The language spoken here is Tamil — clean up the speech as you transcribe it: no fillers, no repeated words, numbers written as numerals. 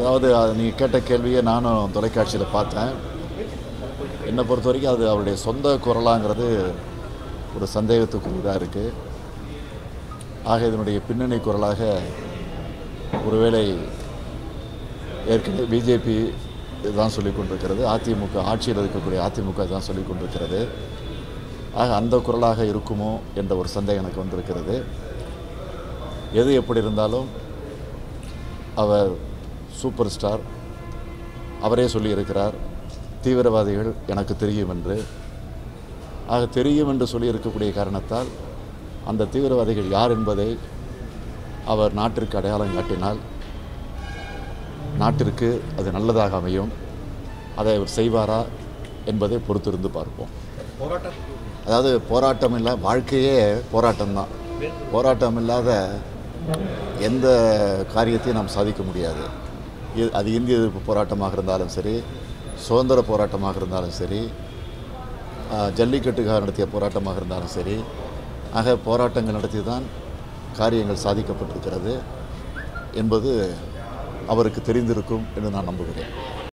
அதாவது நீங்கள் கேட்ட கேள்வியை நானும் தொலைக்காட்சியில் பார்த்தேன். என்னை பொறுத்த வரைக்கும் அது அவருடைய சொந்த குரலாங்கிறது ஒரு சந்தேகத்துக்குரியதாக இருக்குது. ஆக இதனுடைய பின்னணி குரலாக ஒருவேளை ஏற்கனவே பிஜேபி இதுதான் சொல்லிக் கொண்டிருக்கிறது, அதிமுக ஆட்சியில் இருக்கக்கூடிய அதிமுக தான் சொல்லிக் கொண்டிருக்கிறது. ஆக அந்த குரலாக இருக்குமோ என்ற ஒரு சந்தேகம் எனக்கு வந்திருக்கிறது. எது எப்படி இருந்தாலும் அவர் சூப்பர் ஸ்டார். அவரே சொல்லியிருக்கிறார், தீவிரவாதிகள் எனக்கு தெரியும் என்று. ஆக தெரியும் என்று சொல்லியிருக்கக்கூடிய காரணத்தால் அந்த தீவிரவாதிகள் யார் என்பதை அவர் நாட்டிற்கு அடையாளம் காட்டினால் நாட்டிற்கு அது நல்லதாக அமையும். அதை அவர் செய்வாரா என்பதை பொறுத்திருந்து பார்ப்போம். அதாவது போராட்டம் இல்லை, வாழ்க்கையே போராட்டம்தான். போராட்டம் இல்லாத எந்த காரியத்தையும் நாம் சாதிக்க முடியாது. அது இந்திய எதிர்ப்பு போராட்டமாக இருந்தாலும் சரி, சுதந்திர போராட்டமாக இருந்தாலும் சரி, ஜல்லிக்கட்டுக்காக நடத்திய போராட்டமாக இருந்தாலும் சரி, ஆக போராட்டங்கள் நடத்தி தான் காரியங்கள் சாதிக்கப்பட்டிருக்கிறது என்பது அவருக்கு தெரிந்திருக்கும் என்று நான் நம்புகிறேன்.